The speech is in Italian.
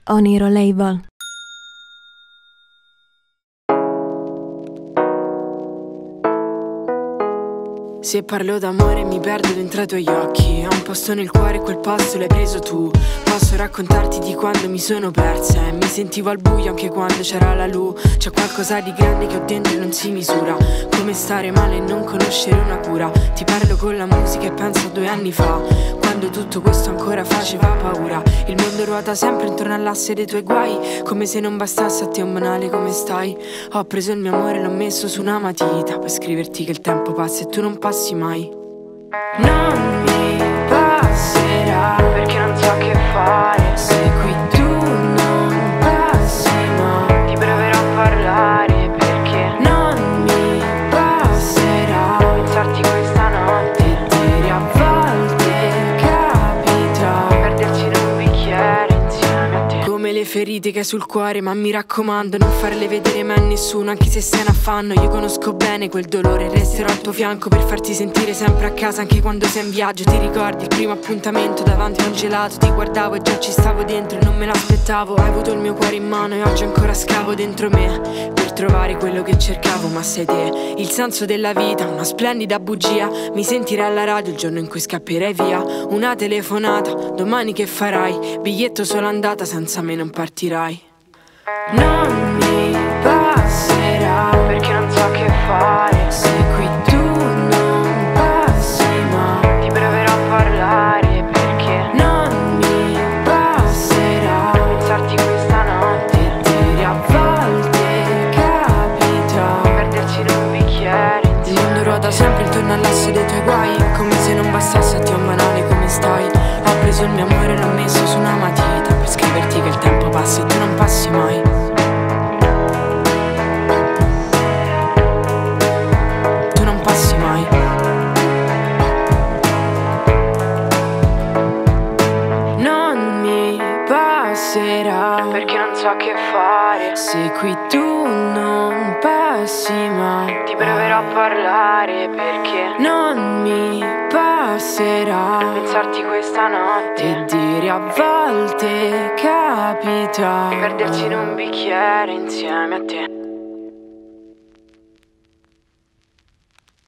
Oniro Label. Se parlo d'amore mi perdo dentro ai tuoi occhi. Ho un posto nel cuore, quel posto l'hai preso tu. Posso raccontarti di quando mi sono persa e mi sentivo al buio anche quando c'era la luce. C'è qualcosa di grande che ho dentro e non si misura. Come stare male e non conoscere una cura. Ti parlo con la musica e penso a 2 anni fa, quando tutto questo ancora faceva paura. Il mondo ruota sempre intorno all'asse dei tuoi guai, come se non bastasse a te un banale come stai. Ho preso il mio amore e l'ho messo su una matita per scriverti che il tempo passa e tu non passi mai. Non mi passerà perché non so che fare se qui tu non passi mai. Ti proverò a parlare perché non mi passerà pensarti questa notte e dire a volte capita perderci in un bicchiere insieme a te. Come le ferite che hai sul cuore, ma mi raccomando non farle vedere mai a nessuno, anche se sei in affanno. Io conosco bene quel dolore, resterò al tuo fianco per farti sentire sempre a casa anche quando sei in viaggio. Ti ricordi il primo appuntamento davanti a un gelato? Ti guardavo e già ci stavo dentro e non me l'aspettavo. Hai avuto il mio cuore in mano e oggi ancora scavo dentro me per trovare quello che cercavo, ma sei te, il senso della vita, una splendida bugia. Mi sentirai alla radio il giorno in cui scapperai via. Una telefonata, domani che farai? Biglietto solo andata, senza me non partirai. Non mi passerà perché non so che fare se qui tu non passi mai. Ti proverò a parlare perché non mi passerà pensarti questa notte e dire a volte capita perderci in un bicchiere insieme. Il mondo ruota sempre intorno all'asse dei tuoi guai, come se non bastasse a te un banale come stai. Ho preso il mio amore e l'ho messo su una matita per scriverti che il tempo passa e tu non passi mai. Tu non passi mai. Non mi passerà perché non so che fare se qui tu non passi mai. Ti proverò a parlare perché non mi passerà pensarti questa notte e dire a volte capita perderci in un bicchiere insieme a te.